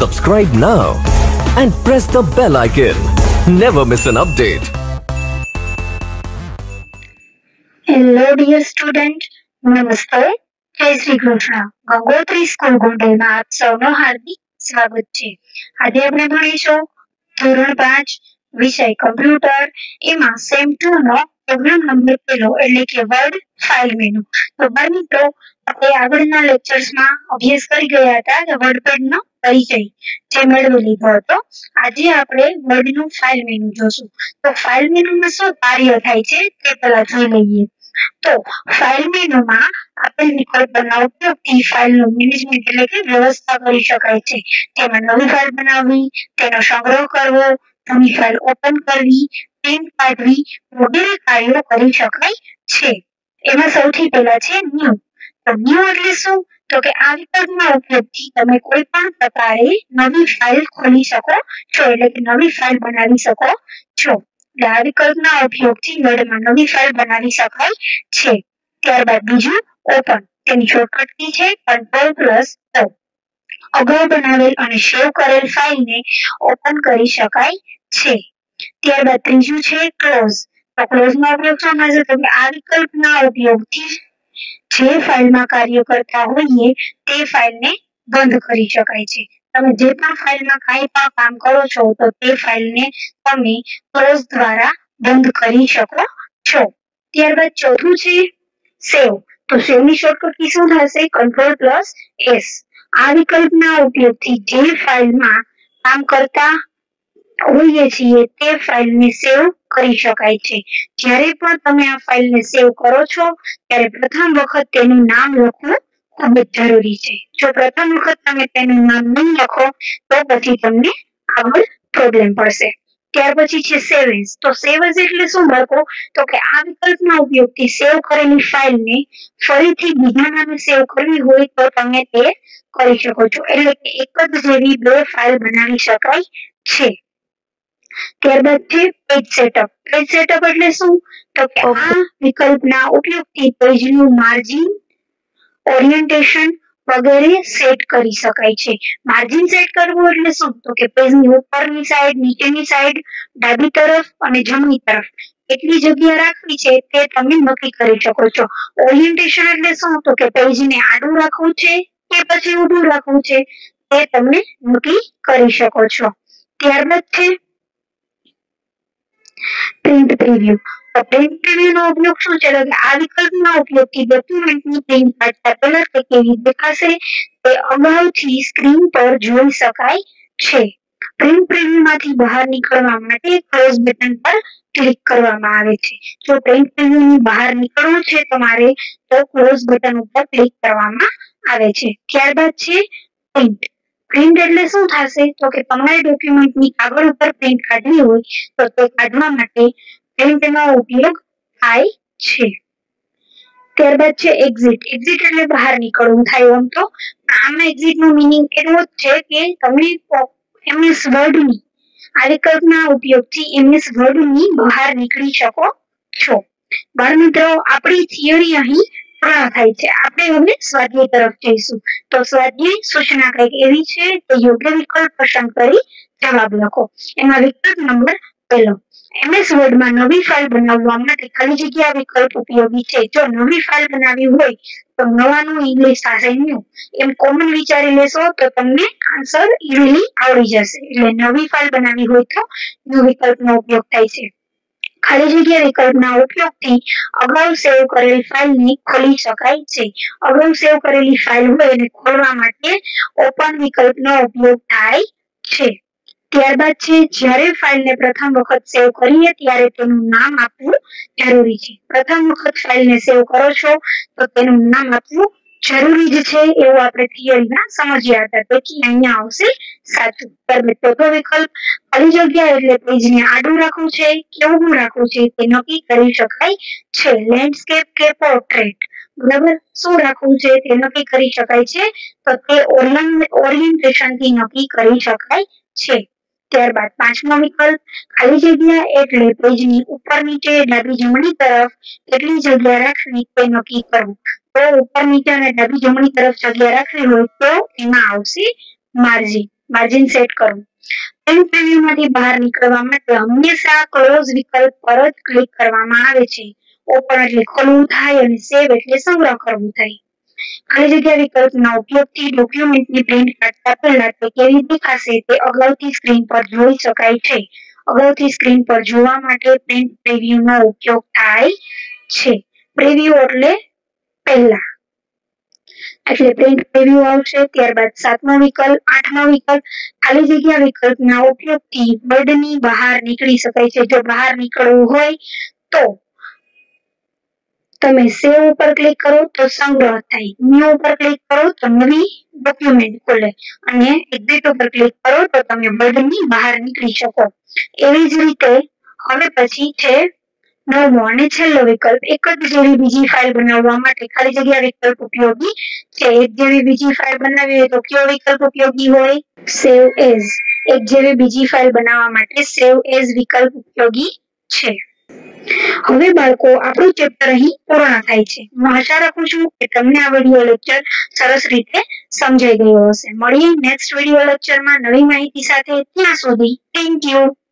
Subscribe now and press the bell icon. Never miss an update. Hello dear student, નમસ્તે, જય Shri Krishna. Gangotri school ગોંડલમાં આપ સૌનું હાર્દિક સ્વાગત છે. આજે આપણે ભણીશું ધોરણ 5 વિષય કમ્પ્યુટર, એમાં સેમ 2 નો પ્રોગ્રામ નંબર 1 એટલે કે વર્ડ ફાઇલ મેનુ. તો બાળ મિત્રો, આપણે આગળના લેક્ચર્સમાં અભ્યાસ કરી ગયા હતા કે વર્ડપેડનો પરિચય જે મેળવી લીધો હતો. આજે આપણે વર્ડનું ફાઇલ મેનુ જોશું. તો ફાઇલ મેનુમાં શું કાર્ય થાય છે તે પહેલા જોઈ લઈએ. તો ફાઇલ મેનુમાં આપેલ વિકલ્પોના ઉપયોગથી ફાઇલનું મેનેજમેન્ટ એટલે કે વ્યવસ્થા કરી શકાય છે. તેમાં નવી ફાઇલ બનાવવી, તેનો સંગ્રહ કરવો, જૂની ફાઇલ ઓપન કરવી, પ્રિન્ટ કાઢવી વગેરે કાર્યો કરી શકાય છે. એમાં સૌથી પહેલા છે ન્યૂ. તો ન્યૂ એટલે શું? તો કે આ વિકલ્પના ઉપયોગથી તમે કોઈ પણ પ્રકારે નવી ફાઇલ ખોલી શકો છો, એટલે કે નવી ફાઇલ બનાવી શકો છો. આ વિકલ્પના ઉપયોગથી વર્ડમાં નવી ફાઇલ બનાવી શકાય છે. ત્યારબાદ બીજું ઓપન. તેની શોર્ટકટ કી છે Ctrl+O. અગાઉ બનાવેલ અને સેવ કરેલ ફાઇલને ઓપન કરી શકાય છે. ત્યારબાદ ત્રીજું છે ક્લોઝ. તો ક્લોઝનો ઉપયોગ શું થશે? તો કે આ વિકલ્પના ઉપયોગથી જે ફાઇલમાં કાર્ય કરતા હોઈએ તે ફાઇલને બંધ કરી શકાય છે. તમે જે પણ ફાઇલમાં કાંઈ પણ કામ કરો છો તો તે ફાઇલને તમે ક્લોઝ દ્વારા બંધ કરી શકો છો. ત્યારબાદ ચોથું છે સેવ. તો સેવની શોર્ટકટ કી શું થશે? Ctrl+S. આ વિકલ્પના ઉપયોગથી જે ફાઇલમાં કામ કરતા હોઈએ છીએ તે ફાઇલને સેવ કરી શકાય છે. જ્યારે પણ તમે આ ફાઇલને સેવ કરો છો ત્યારે પ્રથમ વખત તેનું નામ લખવું ખૂબ જ જરૂરી છે. જો પ્રથમ વખત તમે તેનું નામ નહીં લખો તો પછી તમને આગળ પ્રોબ્લેમ પડશે. ત્યાર પછી છે સેવ એઝ. તો સેવ એઝ એટલે શું બાળકો? તો કે આ વિકલ્પના ઉપયોગથી સેવ કરેલી ફાઇલને ફરીથી બીજા નામે સેવ કરવી હોય તો તમે તે કરી શકો છો. એટલે કે એક જ જેવી બે ફાઇલ બનાવી શકાય છે. ત્યારબાદ છે પેજ સેટઅપ. પેજ સેટઅપ એટલે શું? તો કે આ વિકલ્પના ઉપયોગથી પેજનું માર્જિન, ઓરિએન્ટેશન વગેરે સેટ કરી શકાય છે. માર્જિન સેટ કરવું એટલે શું? તો કે પેજની ઉપરની સાઈડ, નીચેની સાઈડ, ડાબી તરફ અને જમણી તરફ કેટલી જગ્યા રાખવી છે તે તમે નક્કી કરી શકો છો. ઓરિએન્ટેશન એટલે શું? તો કે પેજને આડું રાખવું છે કે પછી ઊભું રાખવું છે તે તમે નક્કી કરી શકો છો. ત્યારબાદ છે પ્રિન્ટ પ્રિવ્યુ. તો પ્રિન્ટ પ્રિવ્યુ નો ઉપયોગ શું છે? કે આ વિકલ્પના ઉપયોગથી ડોક્યુમેન્ટની પ્રિન્ટ કાઢતા પહેલા તે કેવી દેખાશે તે અગાઉથી સ્ક્રીન પર જોઈ શકાય છે. પ્રિન્ટ પ્રિવ્યુમાંથી બહાર નીકળવા માટે ક્લોઝ બટન પર ક્લિક કરવામાં આવે છે. જો પ્રિન્ટ પ્રિવ્યુની બહાર નીકળવું છે તમારે તો ક્લોઝ બટન ઉપર ક્લિક કરવામાં આવે છે. ત્યારબાદ છે પ્રિન્ટ. પ્રિન્ટ એટલે શું થશે? તો કે તમારે ડોક્યુમેન્ટની કાગળ ઉપર પ્રિન્ટ કાઢવી હોય તો તે કાઢવા માટે પ્રિન્ટનો ઉપયોગ થાય છે. ત્યારબાદ છે એક્ઝિટ. એક્ઝિટ એટલે બહાર નીકળવું થાય. આમ તો આમાં એક્ઝિટ નો મીનિંગ એટલો જ છે કે તમે એમએસ વર્ડની આ વિકલ્પના ઉપયોગથી એમએસ વર્ડની બહાર નીકળી શકો છો. બાળ મિત્રો, આપણી થિયરી અહીં પૂર્ણ થાય છે. આપણે હવે સ્વાધ્યાય તરફ જઈશું. તો સ્વાધ્યાય સૂચના કંઈક એવી છે કે યોગ્ય વિકલ્પ પસંદ કરી જવાબ લખો. એમાં વિકલ્પ નંબર 1. એમએસ વર્ડમાં નવી ફાઇલ બનાવવા માટે ખાલી જગ્યા વિકલ્પ ઉપયોગી છે. જો નવી ફાઇલ બનાવવી હોય તો નવાનું ઇંગ્લિશ થશે ન્યુ. એમ કોમન વિચારી લેશો તો તમને આન્સર ઇઝીલી આવડી જશે. એટલે નવી ફાઇલ બનાવવી હોય તો ન્યુ વિકલ્પનો ઉપયોગ થાય છે. ખાલી જગ્યા વિકલ્પના ઉપયોગથી અગાઉ સેવ કરેલ ફાઇલને ખોલી શકાય છે. અગાઉ સેવ કરેલી ફાઇલ હોય એને ખોલવા માટે ઓપન વિકલ્પનો ઉપયોગ થાય છે. ત્યારબાદ છે જ્યારે ફાઇલને પ્રથમ વખત સેવ કરીએ ત્યારે તેનું નામ આપવું જરૂરી છે. પ્રથમ વખત ફાઇલને સેવ કરો છો તો તેનું નામ આપવું જરૂરી જ છે એવું આપણે થિયરીમાં સમજ્યા હતા. તેથી અહીંયા આવશે સાચું. ત્યારબાદ ચોથો વિકલ્પ ખાલી જગ્યા એટલે પેજને આડું રાખવું છે કે ઊભું રાખવું છે તે નક્કી કરી શકાય છે. લેન્ડસ્કેપ કે પોર્ટ્રેટ, બરાબર, શું રાખવું છે તે નક્કી કરી શકાય છે. તો તે ઓરિએન્ટેશનથી નક્કી કરી શકાય છે. ત્યારબાદ પાંચમો વિકલ્પ ખાલી જગ્યા એટલે પેજની ઉપર નીચે, ડાબી જમણી તરફ કેટલી જગ્યા રાખવી તે નક્કી કરવું. તો ઉપર નીચે અને ડાબી જમણી તરફ જગ્યા રાખવી હોય તો એમાં આવશે માર્જિન. માર્જિન સેટ કરવું. પ્રિન્ટ પ્રિવ્યુમાંથી બહાર નીકળવા માટે હંમેશા ક્લોઝ વિકલ્પ પર જ ક્લિક કરવામાં આવે છે. ઓપન એટલે ખોલવું થાય અને સેવ એટલે સંગ્રહ કરવું થાય. ખાલી જગ્યા વિકલ્પના ઉપયોગથી ડોક્યુમેન્ટની પ્રિન્ટ કાઢતા પહેલા તે કેવી દેખાશે તે અગાઉથી સ્ક્રીન પર જોઈ શકાય છે. અગાઉથી સ્ક્રીન પર જોવા માટે પ્રિન્ટ પ્રિવ્યુનો ઉપયોગ થાય છે. પ્રિવ્યુ એટલે પહેલા, એટલે પ્રિન્ટ પ્રિવ્યુ આવશે. ત્યારબાદ 7મો વિકલ્પ, 8મો વિકલ્પ, ખાલી જગ્યા વિકલ્પના ઉપયોગથી વર્ડની બહાર નીકળી શકાય છે. જો બહાર નીકળવું હોય તો તમે સેવ ઉપર ક્લિક કરો તો સંગ્રહ થાય, ન્યુ ઉપર ક્લિક કરો તો નવી ડોક્યુમેન્ટ ખોલે અને એક્ઝિટ ઉપર ક્લિક કરો તો તમે વર્ડની બહાર નીકળી શકો. એવી જ રીતે હવે પછી છે 9મો અને છેલ્લો વિકલ્પ. એક જ જેવી બીજી ફાઇલ બનાવવા માટે ખાલી જગ્યા વિકલ્પ ઉપયોગી છે. એક જેવી બીજી ફાઇલ બનાવવી હોય તો કયો વિકલ્પ ઉપયોગી હોય? Save as. એક જેવી બીજી ફાઇલ બનાવવા માટે સેવ એઝ વિકલ્પ ઉપયોગી છે. હવે બાળકો આપણું ચેપ્ટર અહીં પૂર્ણ થાય છે. હું આશા રાખું છું કે તમને આ વિડિયો લેક્ચર સરસ રીતે સમજાઈ ગયો હશે. મળીએ નેક્સ્ટ વિડિયો લેક્ચરમાં નવી માહિતી સાથે. ત્યાં સુધી થેન્ક યુ.